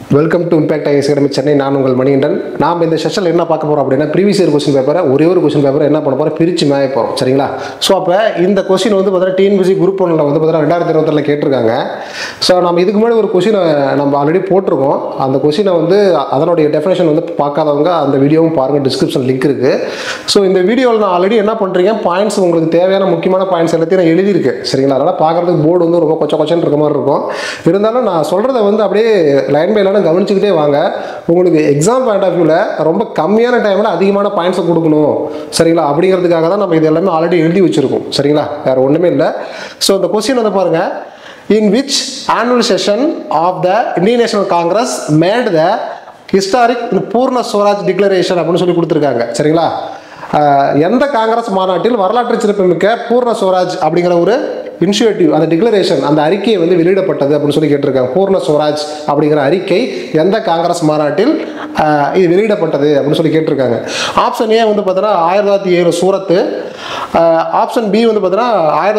Welcome to impact IAS academy Chennai. நான் உங்கள் மணிகண்டன். நாம் இந்த செஷனில் என்ன பார்க்க போகிறோம் அப்படின்னா, ப்ரீவியஸ் இயர் கொஸ்டின் பேப்பரை ஒரே ஒரு கொஸ்டின் பேப்பரை என்ன பண்ண போகிறோம், பிரித்து மேய போகிறோம். சரிங்களா? ஸோ அப்போ இந்த கொஸ்டின் வந்து பார்த்தீங்கன்னா டிஎன்பிசி குரூப் 1 வந்து பார்த்தீங்கன்னா 2021 கேட்டிருக்காங்க. ஸோ நம்ம இதுக்கு முன்னாடி ஒரு கொஸ்டினை நம்ம ஆல்ரெடி போட்டிருக்கோம். அந்த கொஸ்டினை வந்து அதனுடைய டெஃபினேஷன் வந்து பார்க்காதவங்க அந்த வீடியோவும் பாருங்கள், டிஸ்கிரிப்ஷன் லிங்க் இருக்குது. ஸோ இந்த வீடியோவில் நான் ஆல்ரெடி என்ன பண்ணுறீங்க, பாயிண்ட்ஸ் உங்களுக்கு தேவையான முக்கியமான பாயிண்ட்ஸ் எல்லாத்தையும் நான் எழுதியிருக்கேன். சரிங்களா? அதனால் பார்க்குறதுக்கு போர்டு வந்து ரொம்ப கொச்சன்னு இருக்க மாதிரி இருக்கும். இருந்தாலும் நான் சொல்கிறத வந்து அப்படியே லைன் பை லைனாக கவனிச்சுக்கிட்டே வாங்க. உங்களுக்கு எக்ஸாம் பாயிண்ட் ஆஃப் வியூவில் ரொம்ப கம்மியான டைமில் அதிகமான பாயிண்ட்ஸை கொடுக்கணும். சரிங்களா? அப்படிங்கிறதுக்காக தான் நம்ம இது எல்லாமே ஆல்ரெடி எழுதி வச்சுருக்கோம். சரிங்களா? வேறு ஒன்றுமே இல்லை. ஸோ இந்த கொஸ்டின் வந்து பாருங்கள், in which annual session of the Indian National Congress made the historic பூர்ண ஸ்வராஜ் டிக்ளரேஷன் அப்படின்னு சொல்லி கொடுத்துருக்காங்க. சரிங்களா? எந்த காங்கிரஸ் மாநாட்டில் வரலாற்று சிறப்புமிக்க பூர்ண ஸ்வராஜ் அப்படிங்கிற ஒரு இனிஷியேட்டிவ், அந்த டிக்ளரேஷன், அந்த அறிக்கையை வந்து வெளியிடப்பட்டது அப்படின்னு சொல்லி கேட்டிருக்காங்க. பூர்ண ஸ்வராஜ் அப்படிங்கிற அறிக்கை எந்த காங்கிரஸ் மாநாட்டில் இது வெளியிடப்பட்டது அப்படின்னு சொல்லி கேட்டிருக்காங்க. ஆப்ஷன் ஏ வந்து பார்த்தீங்கன்னா 1907 சூரத்து, ஆப்ஷன் பி வந்து பார்த்தீங்கன்னா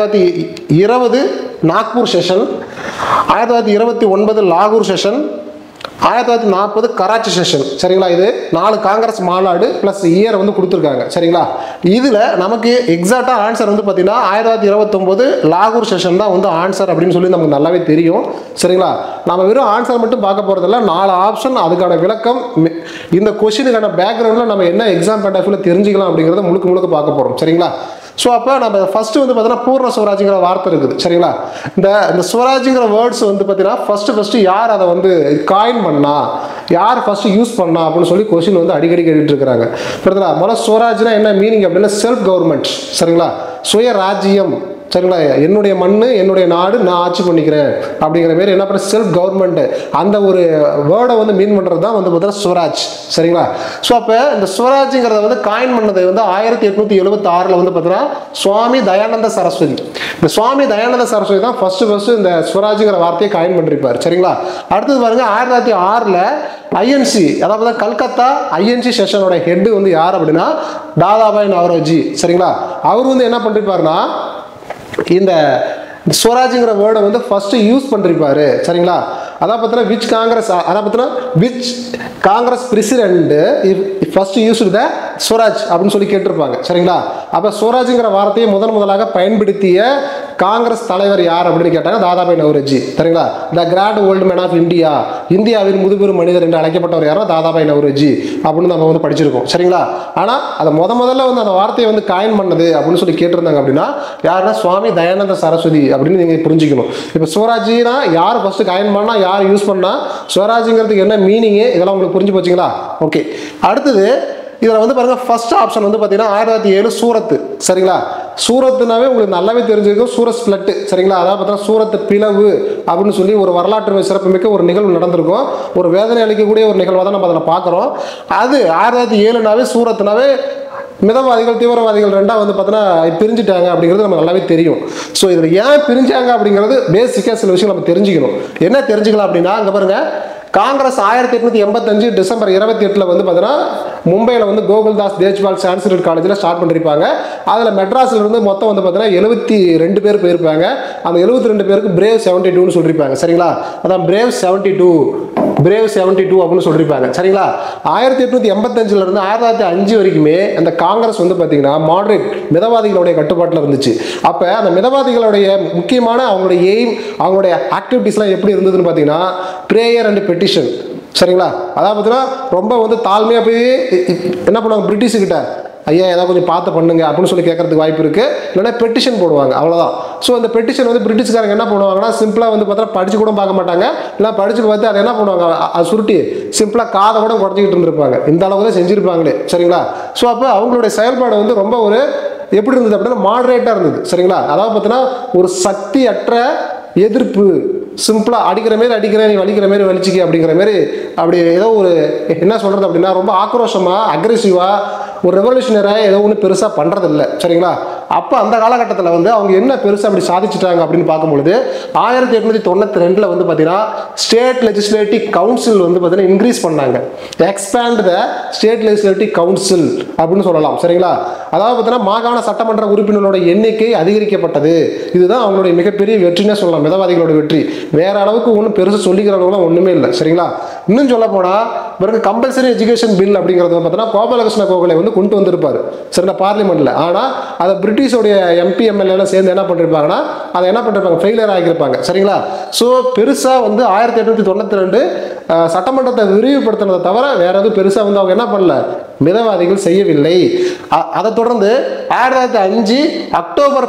1920 நாக்பூர் செஷன், 1929 லாகூர் செஷன், 1940 கராச்சி செஷன். சரிங்களா? இது 4 காங்கிரஸ் மாநாடு ப்ளஸ் இயர் வந்து கொடுத்துருக்காங்க. சரிங்களா? இதில் நமக்கு எக்ஸாக்டாக ஆன்சர் வந்து பார்த்தீங்கன்னா 1929 லாகூர் செஷன் தான் வந்து ஆன்சர் அப்படின்னு சொல்லி நமக்கு நல்லாவே தெரியும். சரிங்களா? நம்ம வெறும் ஆன்சர் மட்டும் பார்க்க போகிறதில்ல, 4 ஆப்ஷன், அதுக்கான விளக்கம், இந்த கொஸ்டினுக்கான பேக்ரவுண்டில் நம்ம என்ன எக்ஸாம் பாயிண்ட் ஆஃப் வியூவில் தெரிஞ்சுக்கலாம் அப்படிங்கிறத முழுக்க பார்க்க போகிறோம். சரிங்களா? ஸோ அப்போ நம்ம ஃபஸ்ட்டு வந்து பார்த்தீங்கன்னா பூர்ண ஸ்வராஜ்ங்கிற வார்த்தை இருக்குது. சரிங்களா? இந்த ஸ்வராஜ்ங்கிற வேர்ட்ஸ் வந்து பார்த்தீங்கன்னா ஃபஸ்ட்டு யார் அதை வந்து காயின் பண்ணா, யார் ஃபஸ்ட்டு யூஸ் பண்ணா அப்படின்னு சொல்லி கொஸ்டின் வந்து அடிக்கடி கேட்டுட்டு இருக்கிறாங்க. புரியுதுங்களா? முதல்ல ஸ்வராஜ்னா என்ன மீனிங் அப்படின்னா செல்ஃப் கவர்மெண்ட். சரிங்களா? சுய ராஜ்யம். சரிங்களா? என்னுடைய மண், என்னுடைய நாடு, நான் ஆட்சி பண்ணிக்கிறேன் அப்படிங்கிற மாரி என்ன பண்ண செல்ஃப் கவர்மெண்ட், அந்த ஒரு வேர்டை வந்து மீன் பண்ணுறது தான் வந்து பார்த்தீங்கன்னா ஸ்வராஜ். சரிங்களா? ஸோ அப்போ இந்த ஸ்வராஜ்ங்கிறத வந்து காயின் பண்ணது வந்து 1876 வந்து பார்த்தீங்கன்னா சுவாமி தயானந்த சரஸ்வதி. இந்த சுவாமி தயானந்த சரஸ்வதி தான் ஃபர்ஸ்ட் இந்த ஸ்வராஜ்ங்கிற வார்த்தையை காயின் பண்ணிருப்பார். சரிங்களா? அடுத்தது பாருங்க, 1906 ஐஎன்சி, அதாவது கல்கத்தா ஐஎன்சி செஷனோட ஹெட் வந்து யார் அப்படின்னா தாதாபாய் நவரோஜி. சரிங்களா? அவர் வந்து என்ன பண்ணிருப்பாருன்னா இந்த ஸ்வராஜ்ங்கிற வேர்டை வந்து ஃபர்ஸ்ட் யூஸ் பண்ணிருப்பாரு. சரிங்களா? அதான் பார்த்தீங்கன்னா விச் காங்கிரஸ், அதான் பார்த்தீங்கன்னா which Congress president first use the swaraj அப்படின்னு சொல்லி கேட்டிருப்பாங்க. சரிங்களா? அப்போ ஸ்வராஜ்ங்கிற வார்த்தையை முதலாக பயன்படுத்திய காங்கிரஸ் தலைவர் யார் அப்படின்னு கேட்டாங்க, தாதாபாய் நவரோஜி. சரிங்களா? The grand old man of India, இந்தியாவின் முதுபெரும் மனிதர் என்று அழைக்கப்பட்டவர் யாரோ தாதாபாய் நவரோஜி அப்படின்னு நம்ம வந்து படிச்சிருக்கோம். சரிங்களா? ஆனால் அதை முதல்ல வந்து அந்த வார்த்தையை வந்து காயின் பண்ணது அப்படின்னு சொல்லி கேட்டிருந்தாங்க அப்படின்னா யாருன்னா சுவாமி தயானந்த சரஸ்வதி அப்படின்னு நீங்கள் புரிஞ்சுக்கணும். இப்போ ஸ்வராஜ்னா யார் ஃபர்ஸ்ட் காயின் பண்ணா, யார் யூஸ் பண்ணா, ஸ்வராஜ்ங்கிறதுக்கு என்ன மீனிங்கு, இதெல்லாம் உங்களுக்கு புரிஞ்சு போச்சுங்களா? ஓகே. அடுத்தது இதில் வந்து பாருங்க, ஃபர்ஸ்ட் ஆப்ஷன் வந்து பார்த்தீங்கன்னா 1907 சூரத்து. சரிங்களா? சூரத்துனாவே உங்களுக்கு நல்லாவே தெரிஞ்சிருக்கும், சூரத் ஸ்பிளட். சரிங்களா? அதாவது பார்த்தீங்கன்னா சூரத்து பிளவு அப்படின்னு சொல்லி ஒரு வரலாற்று சிறப்புமிக்க ஒரு நிகழ்வு நடந்திருக்கும். ஒரு வேதனை அளிக்கக்கூடிய ஒரு நிகழ்வாக தான் நம்ம அதில் பார்க்குறோம். அது 1907 சூரத்துனாவே மிதவாதிகள் தீவிரவாதிகள் ரெண்டா வந்து பார்த்தீங்கன்னா பிரிஞ்சுட்டாங்க அப்படிங்கிறது நம்ம நல்லாவே தெரியும். ஸோ இதில் ஏன் பிரிஞ்சாங்க அப்படிங்கிறது பேசிக்காக சில விஷயம் நம்ம தெரிஞ்சுக்கணும். என்ன தெரிஞ்சுக்கலாம் அப்படின்னா, அங்கே பாருங்க, காங்கிரஸ் 1885 டிசம்பர் 28 வந்து பார்த்தீங்கன்னா மும்பையில் வந்து கோகுல்தாஸ் தேஜ்பால் சான்ஸ்கிரிட் காலேஜில் ஸ்டார்ட் பண்ணியிருப்பாங்க. அதில் மெட்ராஸில் இருந்து மொத்தம் வந்து பார்த்தீங்கன்னா 72 பேர் போயிருப்பாங்க. அந்த 72 பேருக்கு பிரேவ் 72ன்னு சொல்லியிருப்பாங்க. சரிங்களா? அதான் பிரேவ் 72 அப்படின்னு சொல்லியிருப்பாங்க. சரிங்களா? 1885 இருந்து 1905 வரைக்குமே அந்த காங்கிரஸ் வந்து பார்த்தீங்கன்னா மாடரேட் மிதவாதிகளுடைய கட்டுப்பாட்டில் இருந்துச்சு. அப்போ அந்த மிதவாதிகளுடைய முக்கியமான அவங்களுடைய எய்ம், அவங்களுடைய ஆக்டிவிட்டீஸ்லாம் எப்படி இருந்ததுன்னு பார்த்தீங்கன்னா ப்ரேயர் அண்ட் பெட்டிஷன். சரிங்களா? அதாவது பார்த்தீங்கன்னா ரொம்ப வந்து தாழ்மையாக போய் என்ன பண்ணுவாங்க, பிரிட்டிஷுக்கிட்ட ஐயா ஏதாவது கொஞ்சம் பார்த்து பண்ணுங்க அப்படின்னு சொல்லி கேட்கறதுக்கு வாய்ப்பு இருக்குது. இல்லைன்னா பெட்டிஷன் போடுவாங்க, அவ்வளோதான். ஸோ அந்த பெட்டிஷன் வந்து பிரிட்டிஷ்காரங்க என்ன பண்ணுவாங்கன்னா சிம்பிளாக வந்து பார்த்தா படிச்சு கூட பார்க்க மாட்டாங்க. இல்லை படிச்சு பார்த்து அதை என்ன பண்ணுவாங்க, அது சுருட்டி சிம்பிளாக காதை கூட குறைச்சிக்கிட்டு இருந்திருப்பாங்க. இந்த அளவுக்கு தான் செஞ்சுருப்பாங்களே. சரிங்களா? ஸோ அப்போ அவங்களுடைய செயல்பாடு வந்து ரொம்ப ஒரு எப்படி இருந்தது அப்படின்னா மாடரேட்டாக இருந்தது. சரிங்களா? அதாவது பார்த்தீங்கன்னா ஒரு சக்தி அற்ற எதிர்ப்பு, சிம்பிளாக அடிக்கிற மாரி அடிக்கிறேன், நீ வலிக்கிற மாரி வலிச்சிக்க அப்படிங்கிற மாரி, அப்படி ஏதோ ஒரு என்ன சொல்கிறது அப்படின்னா ரொம்ப ஆக்ரோஷமாக அக்ரெசிவாக ஒரு ரெவல்யூஷனராக ஏதோ ஒன்று பெருசாக பண்ணுறதில்ல. சரிங்களா? அப்போ அந்த காலகட்டத்தில் வந்து அவங்க என்ன பெருசாக அப்படி சாதிச்சுட்டாங்க அப்படின்னு பார்க்கும்பொழுது 1892 வந்து பார்த்தீங்கன்னா ஸ்டேட் லெஜிஸ்லேட்டிவ் கவுன்சில் வந்து பார்த்தீங்கன்னா இன்க்ரீஸ் பண்ணாங்க. Expand the state legislative council அப்படின்னு சொல்லலாம். சரிங்களா? அதாவது பார்த்தீங்கன்னா மாகாண சட்டமன்ற உறுப்பினர்களோட எண்ணிக்கை அதிகரிக்கப்பட்டது. இதுதான் அவங்களுடைய மிகப்பெரிய வெற்றினே சொல்லலாம், மிதவாதிகளோட வெற்றி. வேற அளவுக்கு ஒன்றும் பெருசு சொல்லிக்கிறவங்களாம் ஒன்றுமே இல்லை. சரிங்களா? இன்னும் சொல்ல போனால் பிறகு கம்பல்சரி எஜுகேஷன் பில் அப்படிங்கிறது பார்த்தீங்கன்னா கோபாலகிருஷ்ண கோகலே வந்து கொண்டு வந்திருப்பாரு சரிங்களா பார்லிமெண்ட்ல. ஆனால் அதை பிரிட்டிஷோடைய எம்பி எம்எல்ஏ சேர்ந்து என்ன பண்ணிருப்பாங்கன்னா அதை என்ன பண்ணிருப்பாங்க, ஃபெயிலியர் ஆகியிருப்பாங்க. சரிங்களா? ஸோ பெருசாக வந்து 1892 சட்டமன்றத்தை விரிவுபடுத்தினதை தவிர வேற எதுவும் பெருசாக வந்து அவங்க என்ன பண்ணல, மிதவாதிகள் செய்யவில்லை. அதை தொடர்ந்து 1905 அக்டோபர்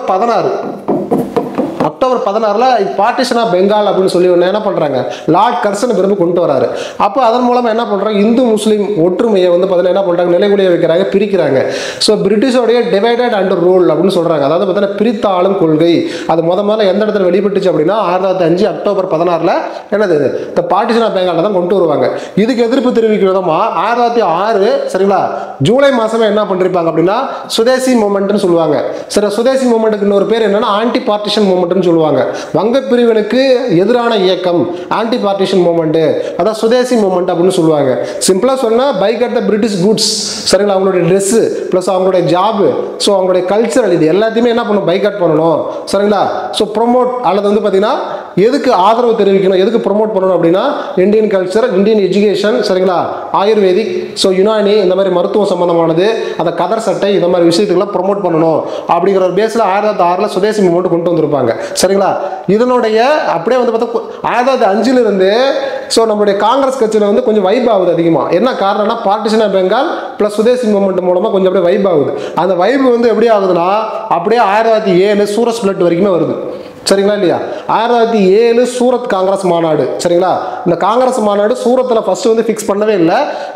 16 பார்ட்டிஷன் ஆஃப் பெங்கால் அப்படின்னு சொல்லி ஒன்று என்ன பண்ணுறாங்க, லார்ட் கர்சன் விரும்பி கொண்டு வராரு. அப்போ அதன் மூலமாக என்ன பண்ணுறாங்க, இந்து முஸ்லீம் ஒற்றுமையை வந்து பார்த்தீங்கன்னா என்ன பண்ணுறாங்க, நிலைகுலிய வைக்கிறாங்க, பிரிக்கிறாங்க. ஸோ பிரிட்டிஷோடைய டிவைடட் அண்ட் ரூல் அப்படின்னு சொல்கிறாங்க. அதாவது பார்த்தீங்கன்னா பிரித்த ஆளும் கொள்கை. அது முதல்ல எந்த இடத்துல வெளிப்பட்டுச்சு அப்படின்னா 1905 அக்டோபர் 16 என்னது இந்த பார்ட்டிஷன் ஆஃப் பெங்கால் தான் கொண்டு வருவாங்க. இதுக்கு எதிர்ப்பு தெரிவிக்கிற விதமாக 1906 சரிங்களா ஜூலை மாதமே என்ன பண்ணிருப்பாங்க அப்படின்னா சுதேசி மூமெண்ட்னு சொல்லுவாங்க. சரி, சுதேசி மூமெண்ட்டுக்கு இன்னொரு பேர் என்னன்னா ஆன்டி பார்ட்டிஷன் மூமெண்ட் சொல்லுவாங்க. வங்க பிரிவினுக்கு எதிரான இயக்கம் ஆன்டி பார்ட்டிஷன் மூமெண்ட், அதான் சுதேசி மூமெண்ட் அப்படின்னு சொல்லுவாங்க. சிம்பிளா சொன்னா பைகாட் தி பிரிட்டிஷ் குட்ஸ். சரிங்களா? அவங்களுடைய ட்ரெஸ் பிளஸ் அவங்களுடைய ஜாப், ஸோ அவங்களுடைய கல்ச்சரல், இது எல்லாத்தையுமே என்ன பண்ணணும், பைகாட் பண்ணணும். சரிங்களா? ஸோ ப்ரொமோட் அல்லது வந்து பார்த்தீங்கன்னா எதுக்கு ஆதரவு தெரிவிக்கணும், எதுக்கு ப்ரொமோட் பண்ணணும் அப்படின்னா இந்தியன் கல்ச்சர், இந்தியன் எஜுகேஷன், சரிங்களா, ஆயுர்வேதிக், ஸோ யுனானி, இந்த மாதிரி மருத்துவம் சம்பந்தமானது, அந்த கதர் சட்டை, இந்த மாதிரி விஷயத்துக்கெல்லாம் ப்ரொமோட் பண்ணணும் அப்படிங்கிற ஒரு பேஸில் 1906 சுதேசி மூமெண்ட் கொண்டு வந்திருப்பாங்க. சரிங்களா? இதனுடைய அப்படியே வந்து பார்த்தா 1905 ஸோ நம்மளுடைய காங்கிரஸ் கட்சியில் வந்து கொஞ்சம் வைப் ஆகுது அதிகமாக. என்ன காரணம்னா partition of Bengal plus swadeshi movement மூலமாக கொஞ்சம் அப்படியே வைப் ஆகுது. அந்த வைப் வந்து எப்படி ஆகுதுன்னா அப்படியே 1907 சூரத் ஸ்பிளிட் வரைக்குமே வருது. சரிங்களா இல்லையா? 1907 சூரத் காங்கிரஸ் மாநாடு. சரிங்களா? இந்த காங்கிரஸ் மாநாடு சூரத்தில் ஃபர்ஸ்ட் வந்து ஃபிக்ஸ் பண்ணவே இல்லை.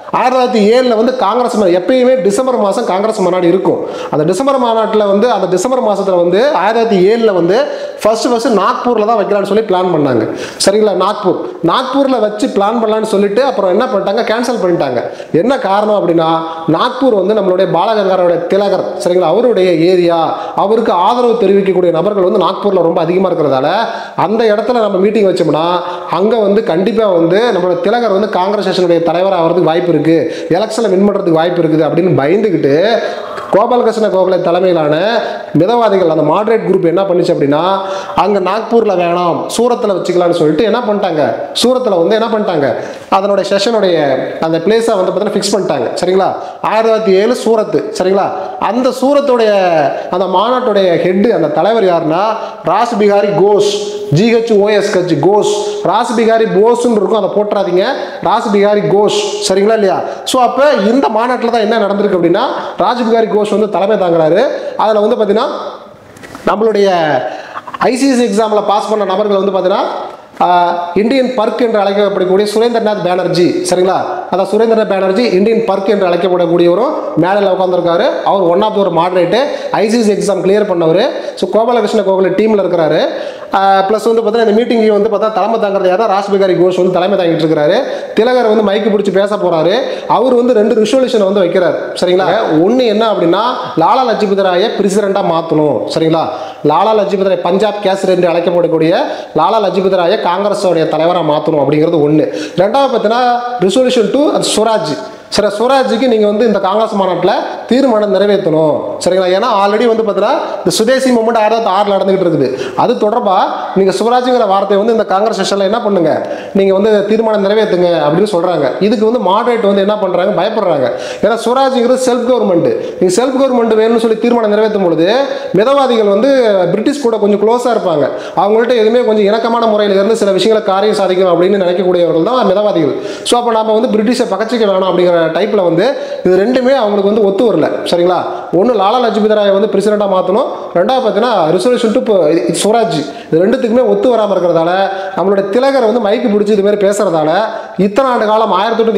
1907 வந்து காங்கிரஸ் எப்பயுமே டிசம்பர் மாதம் காங்கிரஸ் மாநாடு இருக்கும். அந்த டிசம்பர் மாநாட்டில் வந்து அந்த டிசம்பர் மாதத்தில் வந்து 1907 வந்து ஃபர்ஸ்ட் நாக்பூரில் தான் வைக்கலான்னு சொல்லி பிளான் பண்ணாங்க. சரிங்களா? நாக்பூரில் வச்சு பிளான் பண்ணலான்னு சொல்லிட்டு அப்புறம் என்ன பண்ணிட்டாங்க, கேன்சல் பண்ணிட்டாங்க. என்ன காரணம் அப்படின்னா நாக்பூர் வந்து நம்மளுடைய பாலகங்காரோட திலகர், சரிங்களா, அவருடைய ஏரியா, அவருக்கு ஆதரவு தெரிவிக்கக்கூடிய நபர்கள் வந்து நாக்பூரில் ரொம்ப அதிகமாக இருக்கிறதால அந்த இடத்துல நம்ம மீட்டிங் வச்சோம்னா அங்கே வந்து கண்டிப்பாக வந்து நம்மளோட திலகர் வந்து காங்கிரஸ் செஷனுடைய தலைவராக ஆகிறதுக்கு வாய்ப்பு இருக்கு, எலெக்ஷன்ல வின் பண்றதுக்கு வாய்ப்பு இருக்குது அப்படின்னு பயந்துகிட்டு கோபாலகிருஷ்ண கோகலே தலைமையிலான மிதவாதிகள் அந்த மாடரேட் குரூப் என்ன பண்ணிச்சு அப்படின்னா அங்க நாக்பூர்ல வேணாம் சூரத்தில் வச்சுக்கலாம்னு சொல்லிட்டு என்ன பண்ணிட்டாங்க, சூரத்தில் வந்து என்ன பண்ணிட்டாங்க அதனுடைய செஷனுடைய அந்த பிளேஸை வந்து பார்த்தீங்கன்னா ஃபிக்ஸ் பண்ணிட்டாங்க. சரிங்களா? 1907 சூரத்து. சரிங்களா? அந்த சூரத்துடைய அந்த மாநாட்டுடைய ஹெட் அந்த தலைவர் யாருன்னா ராஸ் பிகாரி கோஷ், GHOS கட்சி கோஷ், ராஸ் பிகாரி போஸ்ன்னு இருக்கும், அதை போட்டுறாதீங்க, ராஸ் பிகாரி கோஷ். சரிங்களா இல்லையா? ஸோ அப்போ இந்த மாநாட்டில் தான் என்ன நடந்திருக்கு அப்படின்னா ராஜ் பிகாரி கோஷ் வந்து தலைமை தாங்குறாரு. அதில் வந்து பார்த்தீங்கன்னா நம்மளுடைய ICSE எக்ஸாமில் பாஸ் பண்ண நபர்கள் வந்து பார்த்தீங்கன்னா இந்தியன் பர்க் என்று அழைக்கப்படக்கூடிய சுரேந்திரநாத் பானர்ஜி. சரிங்களா? அதான் சுரேந்திரநாத் பானர்ஜி இந்தியன் பர்க் என்று அழைக்கப்படக்கூடியவரும் மேலே உட்காந்துருக்காரு. அவர் ஒன் ஆஃப் ஒரு மாடரேட்டு, ICSE எக்ஸாம் கிளியர் பண்ணவர். ஸோ கோபாலகிருஷ்ண கோகலே டீமில் இருக்கிறாரு. ப்ளஸ் வந்து பார்த்தீங்கன்னா இந்த மீட்டிங் வந்து பார்த்தா தலைமை தாங்கிறது யாரா ராஸ் பிகாரி கோஷ் வந்து தலைமை தாங்கிட்டு இருக்கிறாரு. திலகர் வந்து மைக்கு பிடிச்சி பேச போறாரு. அவர் வந்து 2 ரிசொல்யூஷனை வந்து வைக்கிறார். சரிங்களா? ஒன்று என்ன அப்படின்னா லாலா லஜ்பத் ராயை பிரசிடென்ட்டாக மாற்றணும். சரிங்களா? லாலா லஜ்பத் ராய் பஞ்சாப் கேசரி என்று அழைக்கப்படக்கூடிய லாலா லஜ்பத் ராயை காங்கிரஸோடைய தலைவராக மாற்றணும் அப்படிங்கிறது ஒன்று. ரெண்டாவது பார்த்தீங்கன்னா ரிசொல்யூஷன் 2 அது ஸ்வராஜ். சரி, ஸ்வராஜுக்கு நீங்கள் வந்து இந்த காங்கிரஸ் மாநாட்டில் தீர்மானம் நிறைவேற்றணும். சரிங்களா? ஏன்னா ஆல்ரெடி வந்து பார்த்தீங்கன்னா இந்த சுதேசி மூமெண்ட் 1906 நடந்துகிட்டு இருக்குது. அது தொடர்பாக நீங்கள் ஸ்வராஜுங்கிற வார்த்தையை வந்து இந்த காங்கிரஸ் செஷனில் என்ன பண்ணுங்க, நீங்கள் வந்து தீர்மானம் நிறைவேற்றுங்க அப்படின்னு சொல்கிறாங்க. இதுக்கு வந்து மாடரேட் வந்து என்ன பண்ணுறாங்க, பயப்படுறாங்க. ஏன்னா ஸ்வராஜுங்கிறது செல்ஃப் கவர்மெண்ட். நீங்கள் செல்ஃப் கவர்மெண்ட் வேணும்னு சொல்லி தீர்மானம் நிறைவேற்றும் பொழுது மிதவாதிகள் வந்து பிரிட்டிஷ் கூட கொஞ்சம் க்ளோஸாக இருப்பாங்க. அவங்கள்ட்ட எதுவுமே கொஞ்சம் இணக்கமான முறையில் இருந்து சில விஷயங்களை காரியம் சாதிக்கும் அப்படின்னு நினைக்கக்கூடியவர்கள் தான் மிதவாதிகள். ஸோ அப்போ நம்ம வந்து பிரிட்டிஷை பகச்சிக்க வேணாம் அப்படிங்கிற டைப்ல வந்து இது ரெண்டுமே அவங்களுக்கு வந்து ஒத்து வரல. சரிங்களா? ஒன்று லாலா லஜ்பத் ராயை வந்து பிரசிடென்ட்டாக மாற்றணும், ரெண்டாவது பார்த்தீங்கன்னா ரிசொல்யூஷன் 2 ஸ்வராஜ், இது ரெண்டுத்துக்குமே ஒத்து வராமல் இருக்கிறதால நம்மளுடைய திலகர் வந்து மைக்கு பிடிச்சி இது மாதிரி பேசுறதால இத்தனை ஆண்டு காலம்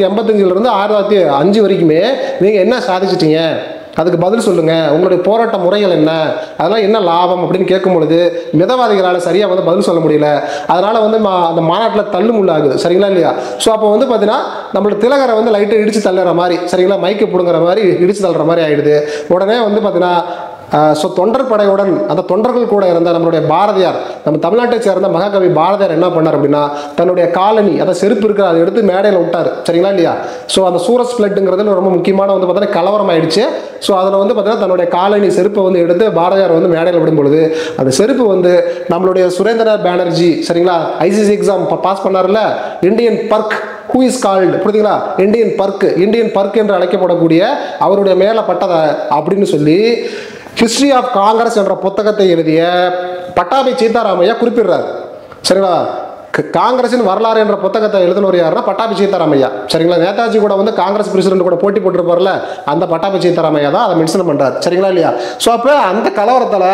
1885 1905 வரைக்குமே நீங்கள் என்ன சாதிச்சிட்டீங்க, அதுக்கு பதில் சொல்லுங்க, உங்களுடைய போராட்ட முறைகள் என்ன, அதெல்லாம் என்ன லாபம் அப்படின்னு கேட்கும் பொழுது மிதவாதிகளால் சரியாக வந்து பதில் சொல்ல முடியல. அதனால வந்து அந்த மாநாட்டில் தள்ளு முள்ளாகுது. சரிங்களா இல்லையா? ஸோ அப்போ வந்து பார்த்தீங்கன்னா நம்மளோட திலகரை வந்து லைட்டை இடிச்சு தள்ளுற மாதிரி, சரிங்களா, மைக்கு பிடுங்குற மாதிரி இடிச்சு தள்ளுற மாதிரி ஆயிடுது. உடனே வந்து பார்த்தீங்கன்னா ஸோ தொண்டர் படையுடன் அந்த தொண்டர்கள் கூட இருந்த நம்மளுடைய பாரதியார், நம்ம தமிழ்நாட்டை சேர்ந்த மகாகவி பாரதியார் என்ன பண்ணார் அப்படின்னா தன்னுடைய காலனி, அதை செருப்பு இருக்கிற அதை எடுத்து மேடையில் விட்டார். சரிங்களா இல்லையா? ஸோ அந்த சூரத் ஸ்பிளட்டுங்கிறதுல ரொம்ப முக்கியமான வந்து பார்த்தீங்கன்னா கலவரம் ஆயிடுச்சு. ஸோ அதில் வந்து பார்த்தீங்கன்னா தன்னுடைய காலனி செருப்பை வந்து எடுத்து பாரதியார் வந்து மேடையில் விடும் பொழுது அந்த செருப்பு வந்து நம்மளுடைய சுரேந்திரநாத் பானர்ஜி, சரிங்களா, ஐசிசி எக்ஸாம் பாஸ் பண்ணார்ல, Indian Burke who is called, புரியுதுங்களா, இந்தியன் பர்க் என்று அழைக்கப்படக்கூடிய அவருடைய மேலே பட்டதை அப்படின்னு சொல்லி ஹிஸ்டரி ஆஃப் காங்கிரஸ் என்ற புத்தகத்தை எழுதிய பட்டாபி சீதாராமையா குறிப்பிடுறார். சரிங்களா, காங்கிரசின் வரலாறு என்ற புத்தகத்தை எழுதினவர் யாருன்னா பட்டாபி சீதாராமையா. சரிங்களா, நேதாஜி கூட வந்து காங்கிரஸ் பிரசிடென்ட் கூட போட்டி போட்டுருப்பார்ல, அந்த பட்டாபி சீதாராமையா தான் அதை மென்ஷன் பண்றாரு. சரிங்களா இல்லையா? ஸோ அப்போ அந்த கலவரத்தில்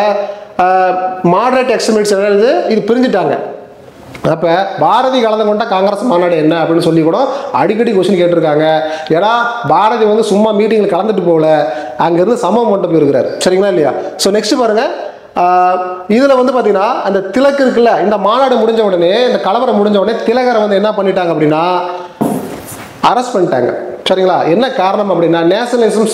மாடரேட் எக்ஸ்ட்ரீமிஸ்ட் இது பிரிஞ்சுட்டாங்க. அப்போ பாரதி கலந்து கொண்ட காங்கிரஸ் மாநாடு என்ன அப்படின்னு சொல்லி கூட அடிக்கடி கொஸ்டின் கேட்டிருக்காங்க. ஏன்னா பாரதி வந்து சும்மா மீட்டிங்கில் கலந்துட்டு போகல, அங்கேருந்து சம்பவம் மட்டும் போயிருக்கிறார். சரிங்களா இல்லையா? ஸோ நெக்ஸ்ட் பாருங்க, இதில் வந்து பார்த்தீங்கன்னா அந்த திலக் இருக்குல்ல, இந்த மாநாடு முடிஞ்ச உடனே, இந்த கலவரம் முடிஞ்ச உடனே திலகரை வந்து என்ன பண்ணிட்டாங்க அப்படின்னா அரெஸ்ட் பண்ணிட்டாங்க. சரிங்களா, என்ன காரணம் அப்படின்னா நேஷனலிசம்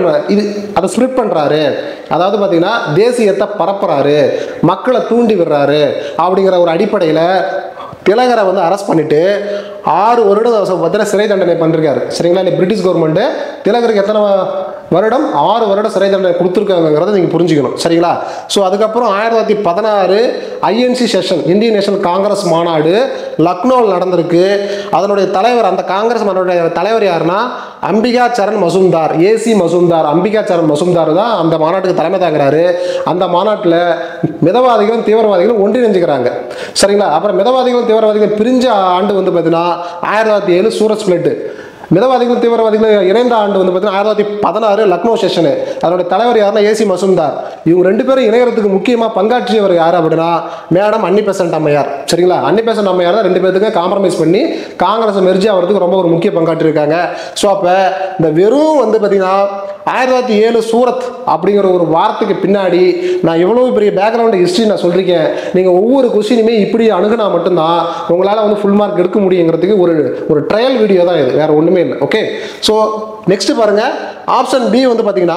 அதை ஸ்பிரிட் பண்ணுறாரு, அதாவது பார்த்தீங்கன்னா தேசியத்தை பரப்புறாரு, மக்களை தூண்டி விடுறாரு அப்படிங்கிற ஒரு அடிப்படையில் திலகரை வந்து அரெஸ்ட் பண்ணிட்டு 6 வருடம் பார்த்தீங்கன்னா சிறை தண்டனை பண்ணிருக்காரு. சரிங்களா, இல்லை பிரிட்டிஷ் கவர்மெண்ட் திலகருக்கு எத்தனை வருடம்? 6 வருடம் சிறை தண்டனை கொடுத்துருக்காங்கிறத நீங்கள் புரிஞ்சுக்கணும். சரிங்களா, ஸோ அதுக்கப்புறம் 1916 ஐஎன்சி செஷன், இந்தியன் நேஷனல் காங்கிரஸ் மாநாடு லக்னோவில் நடந்திருக்கு. அதனுடைய தலைவர், அந்த காங்கிரஸ் மாநாடுடைய தலைவர் யாருன்னா அம்பிகா சரண் மசூம்தார், ஏசி மசூம்தார், அம்பிகா சரண் மசூம்தார் தான் அந்த மாநாட்டுக்கு தலைமை தாங்கிறாரு. அந்த மாநாட்டில் மிதவாதிகளும் தீவிரவாதிகளும் ஒன்றிணைஞ்சுக்கிறாங்க. சரிங்களா, அப்புறம் மிதவாதிகளும் தீவிரவாதிகள் பிரிஞ்ச ஆண்டு வந்து பார்த்தீங்கன்னா 1907 சூரத் ஸ்பிளிட். மிதவாதிகள் தீவிரவாதிகள் இணைந்த ஆண்டு வந்து பார்த்தீங்கன்னா 1916 லக்னோ செஷனு. அதனுடைய தலைவர் யாருன்னா ஏசி மசூம்தார். இவங்க 2 பேரும் இணையறதுக்கு முக்கியமாக பங்காற்றியவர் யார் அப்படின்னா மேடம் அன்னி பெசன்ட் அம்மையார். சரிங்களா, அன்னி பெசன்ட் அம்மையார் தான் 2 பேருக்கு காம்ப்ரமைஸ் பண்ணி காங்கிரஸ் மெர்ஜி ஆகிறதுக்கு ரொம்ப ஒரு முக்கிய பங்காற்றிருக்காங்க. ஸோ அப்போ இந்த வெறும் வந்து பார்த்தீங்கன்னா 1907 சூரத் அப்படிங்கிற ஒரு வார்த்தைக்கு பின்னாடி நான் எவ்வளோ பெரிய பேக்ரவுண்ட் ஹிஸ்ட்ரி நான் சொல்லியிருக்கேன். நீங்கள் ஒவ்வொரு கொஸ்டினுமே இப்படி அணுகுனா மட்டும்தான் உங்களால் வந்து ஃபுல் மார்க் எடுக்க முடியுங்கிறதுக்கு ஒரு ட்ரையல் வீடியோ தான் இது, வேற ஒன்றுமே இல்லை. ஓகே, ஸோ நெக்ஸ்ட் பாருங்க, ஆப்ஷன் பி வந்து பார்த்தீங்கன்னா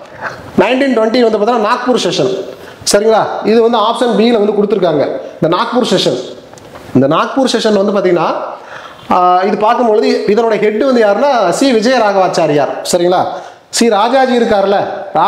1920 வந்து பார்த்தீங்கன்னா நாக்பூர் செஷன். சரிங்களா, இது வந்து ஆப்ஷன் பியில் வந்து கொடுத்துருக்காங்க. இந்த நாக்பூர் செஷன், இந்த நாக்பூர் செஷன் வந்து பார்த்தீங்கன்னா இது பார்க்கும்பொழுது இதனோட ஹெட் வந்து யாருன்னா சி விஜயராகவாச்சாரியார். சரிங்களா, சி ராஜாஜி இருக்கார்ல,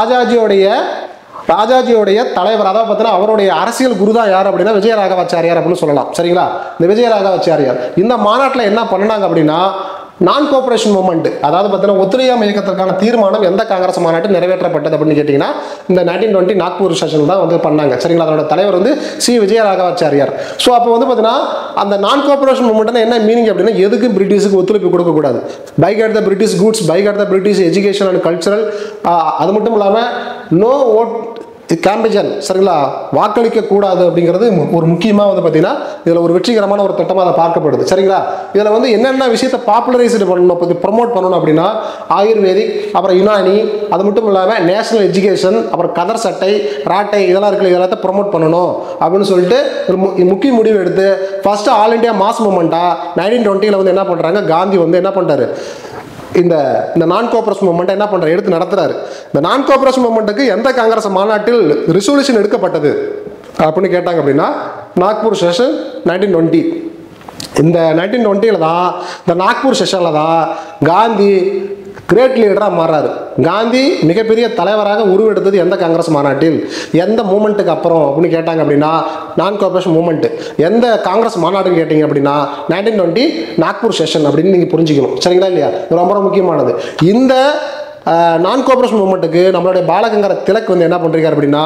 ராஜாஜியோடைய தலைவர், அதாவது பார்த்தீங்கன்னா அவருடைய அரசியல் குரு தான் யார் அப்படின்னா விஜயராகவாச்சாரியார் அப்படின்னு சொல்லலாம். சரிங்களா, இந்த விஜயராகவாச்சாரியார் இந்த மாநாட்டில் என்ன பண்ணாங்க அப்படின்னா நான் கோஆபரேஷன் மூவ்மெண்ட், அதாவது பார்த்தீங்கன்னா ஒத்துழையாமை இயக்கத்திற்கான தீர்மானம் எந்த காங்கிரஸ் மாநாட்டில் நிறைவேற்றப்பட்டது அப்படின்னு கேட்டிங்கன்னா இந்த 1920 நாக்பூர் செஷன் தான் வந்து பண்ணாங்க. சரிங்களா, அதோட தலைவர் வந்து சி விஜயராகவாச்சாரியார். ஸோ அப்போ வந்து பார்த்தீங்கன்னா அந்த நான் கோஆபரேஷன் மூவ்மெண்ட்னா என்ன மீனிங் அப்படின்னா எதுக்கும் பிரிட்டிஷுக்கு ஒத்துழைப்பு கொடுக்கக்கூடாது, boycott the British goods, boycott the British education and cultural, அது மட்டும் இல்லாமல் நோ ஓட் கேம்பேஜன். சரிங்களா, வாக்களிக்க கூடாது அப்படிங்கிறது ஒரு முக்கியமாக வந்து பார்த்தீங்கன்னா இதில் ஒரு வெற்றிகரமான ஒரு திட்டமாக அதை பார்க்கப்படுது. சரிங்களா, இதில் வந்து என்னென்ன விஷயத்தை பாப்புலரைஸ்டு பண்ணணும், ப்ரொமோட் பண்ணணும் அப்படின்னா ஆயுர்வேதிக், அப்புறம் யுனானி, அது மட்டும் இல்லாமல் நேஷனல் எஜுகேஷன், அப்புறம் கதர் சட்டை, ராட்டை, இதெல்லாம் இருக்குல்ல, இதெல்லாம் ப்ரொமோட் பண்ணணும் அப்படின்னு சொல்லிட்டு ஒரு முக்கிய முடிவு எடுத்து ஃபர்ஸ்ட் ஆல் இண்டியா மாஸ் மூவ்மெண்ட்டாக 1920 வந்து என்ன பண்ணுறாங்க, காந்தி வந்து என்ன பண்ணுறாரு, இந்த நான் கோஆபரேஷன் மூவ்மெண்ட் என்ன பண்றாரு, எடுத்து நடத்துறாரு. இந்த நான் கோஆபரேஷன் மூவ்மெண்ட்டுக்கு எந்த காங்கிரஸ் மாநாட்டில் ரிசொல்யூஷன் எடுக்கப்பட்டது அப்படின்னு கேட்டாங்க அப்படின்னா நாக்பூர் செஷன் 1920. இந்த 1920 தான், இந்த நாக்பூர் செஷனில் தான் காந்தி கிரேட் லீடராக மாறாரு. காந்தி மிகப்பெரிய தலைவராக உருவெடுத்தது எந்த காங்கிரஸ் மாநாட்டில், எந்த மூமெண்ட்டுக்கு அப்புறம் அப்படின்னு கேட்டாங்க அப்படின்னா நான் கோஆபரேஷன் மூமெண்ட். எந்த காங்கிரஸ் மாநாடுன்னு கேட்டிங்க அப்படின்னா 1920 நாக்பூர் செஷன் அப்படின்னு நீங்கள் புரிஞ்சுக்கணும். சரிங்களா இல்லையா, ரொம்ப ரொம்ப முக்கியமானது. இந்த நான் கோஆபரேஷன் மூமெண்ட்டுக்கு நம்மளுடைய பாலகங்கர திலக் வந்து என்ன பண்ணிருக்காரு அப்படின்னா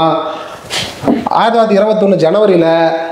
1921 ஜனவரியில்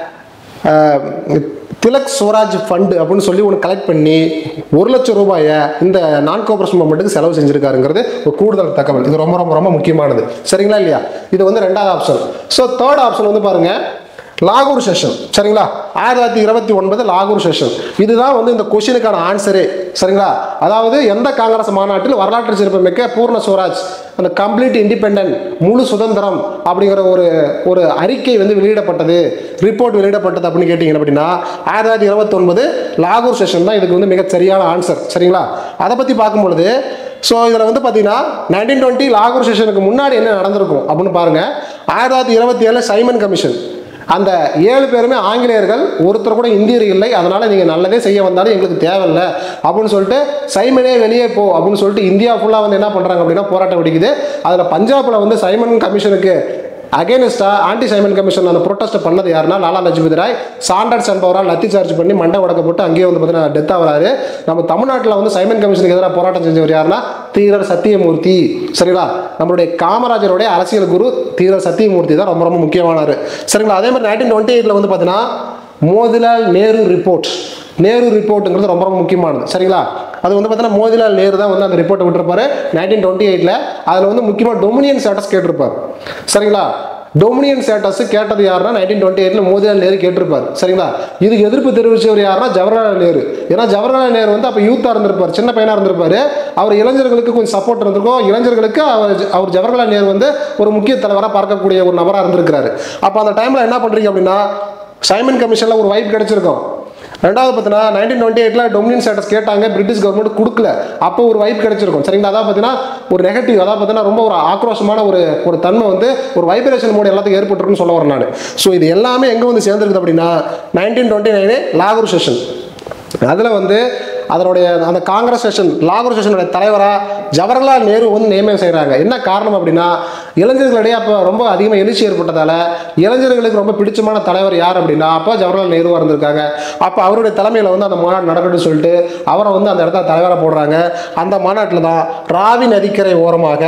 திலக் ஸ்வராஜ் ஃபண்ட் அப்படின்னு சொல்லி ஒன்று கலெக்ட் பண்ணி 1 லட்சம் ரூபாயை இந்த நான் கோஆபரேஷன் மூவ்மெண்ட்டுக்கு செலவு செஞ்சிருக்காருங்கிறது ஒரு கூடுதல் தகவல். இது ரொம்ப ரொம்ப ரொம்ப முக்கியமானது. சரிங்களா இல்லையா, இது வந்து 2வது ஆப்ஷன். ஸோ 3rd ஆப்ஷன் வந்து பாருங்க லாகூர் செஷன். சரிங்களா, 1929 லாகூர் செஷன். இதுதான் வந்து இந்த கொஸ்டினுக்கான ஆன்சரே. சரிங்களா, அதாவது எந்த காங்கிரஸ் மாநாட்டில் வரலாற்று சிறப்புமிக்க பூர்ண ஸ்வராஜ், அந்த கம்ப்ளீட் இண்டிபெண்டன்ட், முழு சுதந்திரம் அப்படிங்கிற ஒரு அறிக்கை வந்து வெளியிடப்பட்டது, ரிப்போர்ட் வெளியிடப்பட்டது அப்படின்னு கேட்டிங்க அப்படின்னா 1929 லாகூர் செஷன் தான் இதுக்கு வந்து மிக சரியான ஆன்சர். சரிங்களா, அதை பற்றி பார்க்கும்பொழுது ஸோ இதில் வந்து பார்த்தீங்கன்னா 1920 லாகூர் செஷனுக்கு முன்னாடி என்ன நடந்திருக்கும் அப்படின்னு பாருங்க. 1927 சைமன் கமிஷன். அந்த 7 பேருமே ஆங்கிலேயர்கள், ஒருத்தர் கூட இந்தியர் இல்லை, அதனால நீங்க நல்லதே செய்ய வந்தாலும் எங்களுக்கு தேவையில்லை அப்படின்னு சொல்லிட்டு சைமனே வெளியே போ அப்படின்னு சொல்லிட்டு இந்தியா ஃபுல்லாக வந்து என்ன பண்றாங்க அப்படின்னா போராட்டம் வெடிக்குது. அதில் பஞ்சாப்ல வந்து சைமன் கமிஷனுக்கு அகேனிஸ்டா ஆன்டி சைமன் கமிஷன் அந்த ப்ரொட்டஸ்ட் பண்ணது யாருன்னா லாலா லஜ்பதி ராய். சாண்டர்ஸ் என்பவரால் லத்தி சார்ஜ் பண்ணி மண்டை உடக்க போட்டு அங்கேயே வந்து பார்த்தீங்கன்னா டெத் ஆகிறாரு. நம்ம தமிழ்நாட்டில் வந்து சைமன் கமிஷனுக்கு எதிராக போராட்டம் செஞ்சவர் யாருன்னா தீரர் சத்தியமூர்த்தி. சரிங்களா, நம்மளுடைய காமராஜருடைய அரசியல் குரு தீரர் சத்தியமூர்த்தி தான் ரொம்ப ரொம்ப முக்கியமானவர். சரிங்களா, அதே மாதிரி 1928 வந்து பார்த்தீங்கன்னா மோதிலால் நேரு ரிப்போர்ட். நேரு ரிப்போர்ட்டுங்கிறது ரொம்ப ரொம்ப முக்கியமானது. சரிங்களா, அது வந்து பார்த்தீங்கன்னா மோதிலால் நேரு தான் வந்து அந்த ரிப்போர்ட்டை விட்டுருப்பாரு 1928. அதில் வந்து முக்கியமாக டொமினியன் ஸ்டேட்டஸ் கேட்டிருப்பார். சரிங்களா, டொமினியன் ஸ்டேட்டஸ் கேட்டது யாருன்னா 1928 மோதிலால் நேரு கேட்டிருப்பார். சரிங்களா, இதுக்கு எதிர்ப்பு தெரிவிச்சவர் யாருன்னா ஜவஹர்லால் நேரு. ஏன்னா ஜவஹர்லால் நேரு வந்து அப்போ யூத்தாக இருந்திருப்பார், சின்ன பையனாக இருந்திருப்பாரு. அவர் இளைஞர்களுக்கு கொஞ்சம் சப்போர்ட் இருந்திருக்கும். இளைஞர்களுக்கு அவர் ஜவஹர்லால் நேரு வந்து ஒரு முக்கிய தலைவராக பார்க்கக்கூடிய ஒரு நபராக இருந்திருக்கிறாரு. அப்போ அந்த டைமில் என்ன பண்ணுறீங்க அப்படின்னா சைமன் கமிஷனில் ஒரு வாய்ப்பு கிடைச்சிருக்கும். ரெண்டாவது பார்த்தீங்கன்னா 1928 டொமினியன் ஸ்டேட்டஸ் கேட்டாங்க, பிரிட்டிஷ் கவர்மெண்ட் கொடுக்கல. அப்போ ஒரு வாய்ப்பு கிடைச்சிருக்கும். சரிங்களா, அதாவது பார்த்தீங்கன்னா ஒரு நெகட்டிவ், அதாவது பார்த்தீங்கன்னா ரொம்ப ஒரு ஆக்ரோஷமான ஒரு தன்மை வந்து ஒரு வைப்ரேஷன் மோட் எல்லாத்துக்கும் ஏற்பட்டுருக்குன்னு சொல்ல வரேன் நான். ஸோ இது எல்லாமே எங்கே வந்து சேர்ந்துருக்குது அப்படின்னா 1929 லாகூர் செஷன். அதில் வந்து அதனுடைய அந்த காங்கிரஸ் செஷன் லாகூர் செஷனுடைய தலைவராக ஜவஹர்லால் நேரு வந்து நியமனம் செய்கிறாங்க. என்ன காரணம் அப்படின்னா இளைஞர்களிடையே அப்போ ரொம்ப அதிகமாக எழுச்சி ஏற்பட்டதால் இளைஞர்களுக்கு ரொம்ப பிடிச்சமான தலைவர் யார் அப்படின்னா அப்போ ஜவஹர்லால் நேருவாக இருந்திருக்காங்க. அப்போ அவருடைய தலைமையில் வந்து அந்த மாநாடு நடக்கணும்னு சொல்லிட்டு அவரை வந்து அந்த இடத்துல தலைவராக போடுறாங்க. அந்த மாநாட்டில் தான் ராவி நதிக்கரை ஓரமாக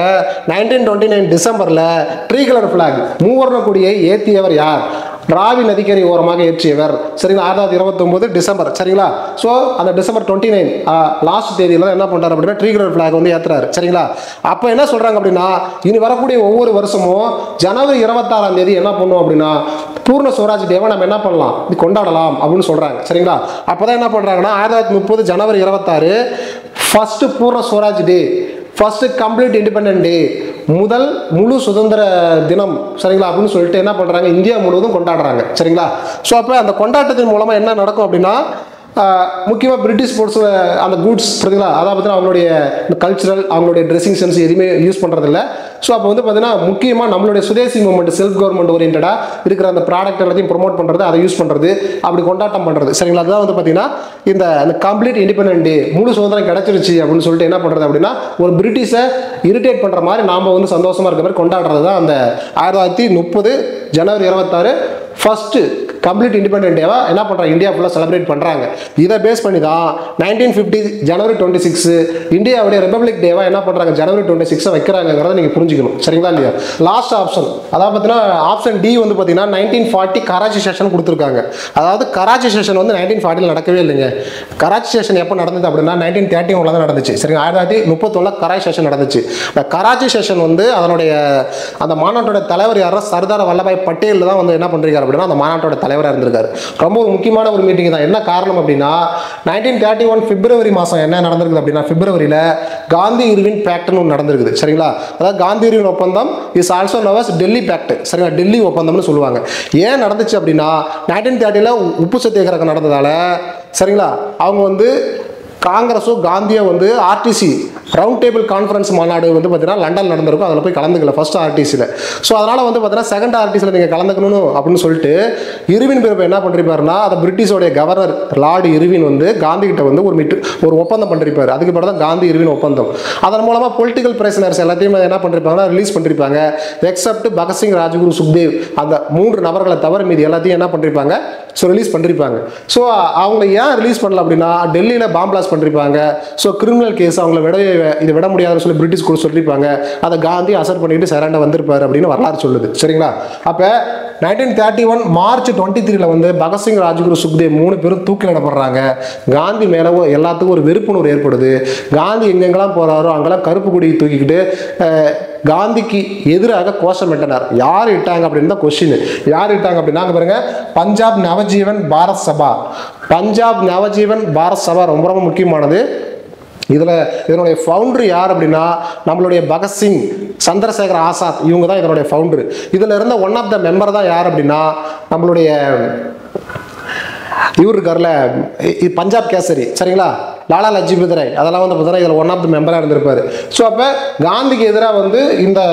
1929 டிசம்பரில் ட்ரீ கலர் ஃபிளாக் மூவர்ண கொடியை ஏற்றியவர் யார்? ராவி நதிக்கரை ஓரமாக ஏற்றியவர். சரிங்களா, 1929 டிசம்பர். சரிங்களா, ஸோ அந்த டிசம்பர் 29 லாஸ்ட் தேதியில் என்ன பண்ணுறாரு அப்படின்னா ட்ரீ கலர் ஃபிளாக் வந்து ஏற்றுறாரு. சரிங்களா, அப்போ என்ன சொல்கிறாங்க அப்படின்னா இனி வரக்கூடிய ஒவ்வொரு வருஷமும் ஜனவரி 26ஆம் தேதி என்ன பண்ணுவோம் அப்படின்னா பூர்ண ஸ்வராஜ் டேவை நம்ம என்ன பண்ணலாம் கொண்டாடலாம் அப்படின்னு சொல்கிறாங்க. சரிங்களா, அப்போ தான் என்ன பண்ணுறாங்கன்னா 1930 ஜனவரி 26 first Purna Swaraj day, first complete independent day, முதல் முழு சுதந்திர தினம். சரிங்களா, அப்படின்னு சொல்லிட்டு என்ன பண்ணுறாங்க இந்தியா முழுவதும் கொண்டாடுறாங்க. சரிங்களா, ஸோ அப்போ அந்த கொண்டாட்டத்தின் மூலமாக என்ன நடக்கும் அப்படின்னா முக்கியமாக பிரிட்டிஷ் ஸ்போர்ட்ஸ் அந்த குட்ஸ் பார்த்தீங்களா, அதாவது பார்த்தீங்கன்னா அவங்களுடைய கல்ச்சுரல் அவங்களுடைய ட்ரெஸ்ஸிங் சென்ஸ் எதுவுமே யூஸ் பண்ணுறதில்ல. ஸோ அப்போ வந்து பார்த்தீங்கன்னா முக்கியமாக நம்மளுடைய சுதேசி மூவ்மெண்ட் செல்ஃப் கவர்மெண்ட் ஓரியன்டாக இருக்கிற அந்த ப்ராடக்ட் எல்லாத்தையும் ப்ரொமோட் பண்ணுறது, அதை யூஸ் பண்ணுறது, அப்படி கொண்டாட்டம் பண்ணுறது. சரிங்களா, அதுதான் வந்து பார்த்தீங்கன்னா இந்த கம்ப்ளீட் இண்டிபெண்டன்ட் டே முழு சுதந்திரம் கிடைச்சிருச்சு அப்படின்னு சொல்லிட்டு என்ன பண்ணுறது அப்படின்னா ஒரு பிரிட்டிஷை இரிட்டேட் பண்ணுற மாதிரி நாம் வந்து சந்தோஷமாக இருக்க மாதிரி கொண்டாடுறது தான் அந்த 1930 ஜனவரி 26 ஃபர்ஸ்ட் கம்ப்ளீட் இண்டிபெண்டன்ட் டேவா என்ன பண்ணுறாங்க இந்தியா ஃபுல்லாக செலிப்ரேட் பண்ணுறாங்க. இதை பேஸ் பண்ணி தான் 1950 ஜனவரி 26 இந்தியாவுடைய ரிபப்ளிக் டேவா என்ன பண்ணுறாங்க ஜனவரி 26 வைக்கிறாங்கிறத நீங்கள் புரிஞ்சுக்கணும். சரிங்களா இல்லையா? லாஸ்ட் ஆப்ஷன் அதாவது பார்த்தீங்கன்னா ஆப்ஷன் டி வந்து பார்த்தீங்கன்னா 1940 கராச்சி செஷன் கொடுத்துருக்காங்க. அதாவது கராச்சி செஷன் வந்து 1940 நடக்கவே இல்லைங்க. கராச்சி செஷன் எப்போ நடந்தது அப்படின்னா 1931 தான் நடந்துச்சு. சரிங்க, 1931 கராச்சி செஷன் நடந்துச்சு. இந்த கராச்சி செஷன் வந்து அதனுடைய அந்த மாநாட்டோட தலைவர் யாரா சர்தார் வல்லபாய் பட்டேல் தான் வந்து என்ன பண்ணுறாரு அப்படின்னா அந்த மாநாட்டோட தலைவராக இருந்திருக்காரு. ரொம்ப ஒரு முக்கியமான ஒரு மீட்டிங் தான். என்ன காரணம் அப்படின்னா 1931 பிப்ரவரி மாதம் என்ன நடந்திருக்குது அப்படின்னா பிப்ரவரியில் காந்தி இர்வின் பேக்ட்னு ஒன்று நடந்திருக்குது. சரிங்களா, அதாவது காந்தி இர்வின் ஒப்பந்தம் is also known as Delhi pact. சரிங்களா, டெல்லி ஒப்பந்தம்னு சொல்லுவாங்க. ஏன் நடந்துச்சு அப்படின்னா 1930 உப்பு சத்தியாகிரகம் நடந்ததால சரிங்களா அவங்க வந்து காங்கிரஸும் காந்தியும் வந்து ஆர்டிசி ரவுண்ட் டேபிள் கான்ஃபரன்ஸ் மாநாடு வந்து பார்த்தீங்கன்னா லண்டன் நடந்திருக்கும். அதில் போய் கலந்துக்கல ஃபர்ஸ்ட் ஆர்டிசியில். ஸோ அதனால் வந்து பார்த்தீங்கன்னா செகண்ட் ஆர்டிசியில் நீங்கள் கலந்துக்கணும் அப்படின்னு சொல்லிட்டு இர்வின் பிறப்பு என்ன பண்ணிருப்பாருன்னா அந்த பிரிட்டிஷோடைய கவர்னர் லார்டு இர்வின் வந்து காந்தி கிட்ட வந்து ஒரு ஒப்பந்தம் பண்ணிருப்பார். அதுக்கு பிறகு தான் காந்தி இர்வின் ஒப்பந்தம். அதன் மூலமாக பொலிட்டிக்கல் பிரைசனர்ஸ் எல்லாத்தையும் என்ன பண்ணிருப்பாங்கன்னா ரிலீஸ் பண்ணிருப்பாங்க. எக்ஸப்ட் பகத்சிங், ராஜ்குரு, சுக்தேவ் அந்த 3 நபர்களை தவிர மீது எல்லாத்தையும் என்ன பண்ணிருப்பாங்க ஸோ ரிலீஸ் பண்ணிருப்பாங்க. ஸோ அவங்க ஏன் ரிலீஸ் பண்ணல அப்படின்னா டெல்லியில் பாம் பிளாஸ்ட் பண்ணிருப்பாங்க. ஸோ கிரிமினல் கேஸ் அவங்கள இதை விட முடியாதுன்னு சொல்லி பிரிட்டிஷ் கூட சொல்லியிருப்பாங்க. அதை காந்தி அசர் பண்ணிட்டு சரண்டா வந்திருப்பாரு அப்படின்னு வரலாறு சொல்லுது. சரிங்களா, அப்போ 1931 மார்ச் 23 வந்து பகத்சிங், ராஜ்குரு, சுக்தேவ் 3 பேரும் தூக்கிலிடப்படுறாங்க. காந்தி மேலே எல்லாத்துக்கும் ஒரு வெறுப்புணர்வு ஏற்படுது. காந்தி எங்கெங்கெல்லாம் போறாரோ அங்கெல்லாம் கருப்பு கொடி தூக்கிக்கிட்டு காந்திக்கு எதிராக கோஷம் இட்டனர். யார் இட்டாங்க அப்படின்னு தான் கொஸ்டின். யார் இட்டாங்க அப்படின்னா அங்கே பாருங்க பஞ்சாப் நவஜீவன் பாரத் சபா. பஞ்சாப் நவஜீவன் பாரத் சபா ரொம்ப ரொம்ப முக்கியமானது. இதனுடைய ஃபவுண்டர் யார் அப்படின்னா நம்மளுடைய பகத்சிங், சந்திரசேகர் ஆசாத் இவங்க தான் இதனுடைய ஃபவுண்டர். இதில் இருந்த ஒன் ஆஃப் த மெம்பர் தான் யார் அப்படின்னா நம்மளுடைய இவர் இருக்கார்ல பஞ்சாப் கேசரி. சரிங்களா, லாலா லஜ்பதி ராய் அதெல்லாம் வந்து பார்த்தீங்கன்னா இதில் ஒன் ஆஃப் த மெம்பராக இருந்திருப்பார். ஸோ அப்போ காந்திக்கு எதிராக வந்து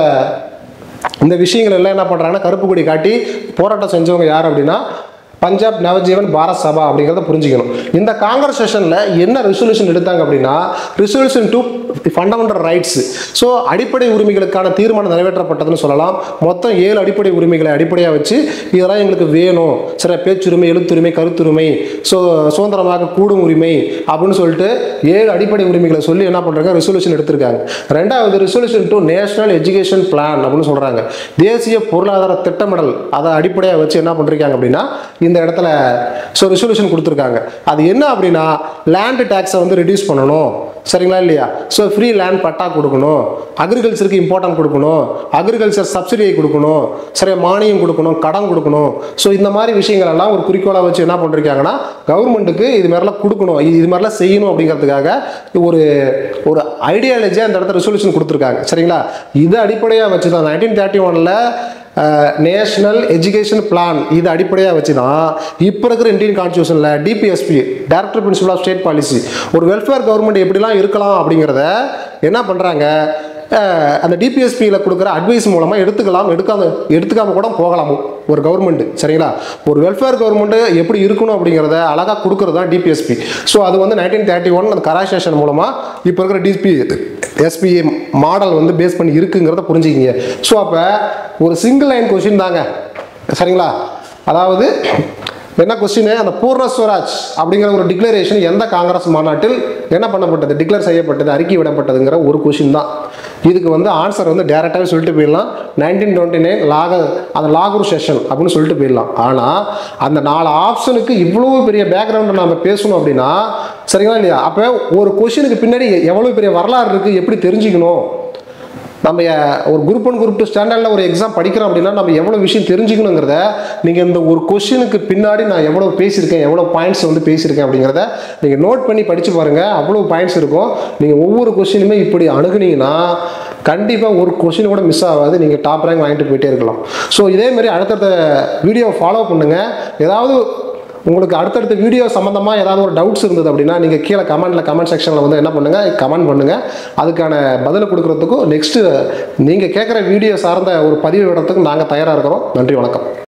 இந்த விஷயங்கள் எல்லாம் என்ன பண்ணுறாங்கன்னா கருப்பு கொடி காட்டி போராட்டம் செஞ்சவங்க யார் அப்படின்னா பஞ்சாப் நவஜீவன் பாரத் சபா அப்படிங்கிறத புரிஞ்சுக்கணும். இந்த காங்கிரஸ் செஷனில் என்ன ரெசல்யூஷன் எடுத்தாங்க அப்படின்னா resolution to fundamental rights. So அடிப்படை உரிமைகளுக்கான தீர்மானம் நிறைவேற்றப்பட்டதுன்னு சொல்லலாம். மொத்தம் 7 அடிப்படை உரிமைகளை அடிப்படையாக வச்சு இதெல்லாம் எங்களுக்கு வேணும், சரி பேச்சுரிமை, எழுத்துரிமை, கருத்துரிமை, சுதந்திரமாக கூடும் உரிமை அப்படின்னு சொல்லிட்டு 7 அடிப்படை உரிமைகளை சொல்லி என்ன பண்ணுறாங்க ரெசல்யூஷன் எடுத்திருக்காங்க. ரெண்டாவது resolution to national education plan அப்படின்னு சொல்கிறாங்க. தேசிய பொருளாதார திட்டமிடல் அதை அடிப்படையாக வச்சு என்ன பண்ணுறாங்க அப்படின்னா இந்த இடத்துல ரெசல்யூஷன் கொடுத்துருக்காங்க. அது என்ன அப்படின்னா லேண்ட் டேக்ஸை வந்து ரெடியூஸ் பண்ணணும், சரிங்களா இல்லையா? ஸோ ஃப்ரீ லேண்ட் பட்டா கொடுக்கணும், அக்ரிகல்ச்சருக்கு இம்பார்ட்டன்ட் கொடுக்கணும், அக்ரிகல்ச்சர் சப்சிடியை கொடுக்கணும், சரி மானியம் கொடுக்கணும், கடன் கொடுக்கணும். ஸோ இந்த மாதிரி விஷயங்கள் எல்லாம் ஒரு குறிக்கோளாக வச்சு என்ன பண்ணிருக்காங்கன்னா கவர்மெண்ட்டுக்கு இது மாதிரிலாம் கொடுக்கணும், இது மாதிரிலாம் செய்யணும் அப்படிங்கிறதுக்காக ஒரு ஐடியாலஜியாக இந்த இடத்துல ரெசல்யூஷன் கொடுத்துருக்காங்க. சரிங்களா? இதை அடிப்படையாக வச்சு தான் 1931 நேஷனல் எஜுகேஷன் பிளான் இது அடிப்படையாக வச்சு தான் இப்போ இருக்கிற இந்தியன் கான்ஸ்டியூஷனில் DPSP directive principle of state policy ஒரு வெல்ஃபேர் கவர்மெண்ட் எப்படிலாம் இருக்கலாம் அப்படிங்கிறத என்ன பண்ணுறாங்க அந்த டிபிஎஸ்பியில் கொடுக்குற அட்வைஸ் மூலமாக எடுத்துக்காம கூட போகலாம் ஒரு கவர்மெண்ட். சரிங்களா? ஒரு வெல்ஃபேர் கவர்மெண்ட்டு எப்படி இருக்கணும் அப்படிங்கிறத அழகாக கொடுக்குறது தான் டிபிஎஸ்பி. ஸோ அது வந்து 1931 அந்த கராசேஷன் மூலமாக இப்போ இருக்கிற டிபிஎஸ்பி மாடல் வந்து பேஸ் பண்ணி இருக்குங்கிறத புரிஞ்சுக்கிங்க. ஸோ அப்போ ஒரு சிங்கிள் லைன் கொஸ்டின் தாங்க. சரிங்களா? அதாவது என்ன கொஸ்டின், அந்த பூர்ண ஸ்வராஜ் அப்படிங்கிற ஒரு டிக்ளரேஷன் எந்த காங்கிரஸ் மாநாட்டில் என்ன பண்ணப்பட்டது, டிக்ளேர் செய்யப்பட்டது, அறிக்கை விடப்பட்டதுங்கிற ஒரு கொஸ்டின் தான். இதுக்கு வந்து ஆன்சர் வந்து டேரெக்டாகவே சொல்லிட்டு போயிடலாம். 1929 அந்த லாகூர் செஷன் அப்படின்னு சொல்லிட்டு போயிடலாம். ஆனால் அந்த 4 ஆப்ஷனுக்கு இவ்வளோ பெரிய பேக்ரவுண்டை நம்ம பேசணும் அப்படின்னா சரிங்களா இல்லையா? அப்போ ஒரு கொஸ்டினுக்கு பின்னாடி எவ்வளோ பெரிய வரலாறு இருக்குது எப்படி தெரிஞ்சுக்கணும். நம்ம ஒரு குரூப் 1 குரூப் 2 ஸ்டாண்டர்டில் ஒரு எக்ஸாம் படிக்கிறோம் அப்படின்னா நம்ம எவ்வளோ விஷயம் தெரிஞ்சுக்கணுங்கிறத நீங்கள் இந்த ஒரு கொஸ்டினுக்கு பின்னாடி நான் எவ்வளோ பேசியிருக்கேன், எவ்வளோ பாயிண்ட்ஸ் வந்து பேசியிருக்கேன் அப்படிங்கிறத நீங்கள் நோட் பண்ணி படித்து பாருங்கள். அவ்வளோ பாயிண்ட்ஸ் இருக்கும். நீங்கள் ஒவ்வொரு கொஸ்டினுமே இப்படி அணுகுனீங்கன்னா கண்டிப்பாக ஒரு கொஸ்டின் கூட மிஸ் ஆகாது. நீங்கள் டாப் ரேங்க் வாங்கிட்டு போயிட்டே இருக்கலாம். ஸோ இதேமாரி அடுத்தடுத்த வீடியோவை ஃபாலோ பண்ணுங்கள். ஏதாவது உங்களுக்கு அடுத்தடுத்த வீடியோ சம்மந்தமாக ஏதாவது ஒரு டவுட்ஸ் இருந்தது அப்படின்னா நீங்கள் கீழே கமெண்ட் செக்ஷனில் வந்து என்ன பண்ணுங்கள், கமெண்ட் பண்ணுங்கள். அதுக்கான பதிலை கொடுக்குறதுக்கும் நெக்ஸ்ட்டு நீங்கள் கேட்குற வீடியோ சார்ந்த ஒரு பதிவு விடுறதுக்கு நாங்கள் தயாராக இருக்கிறோம். நன்றி, வணக்கம்.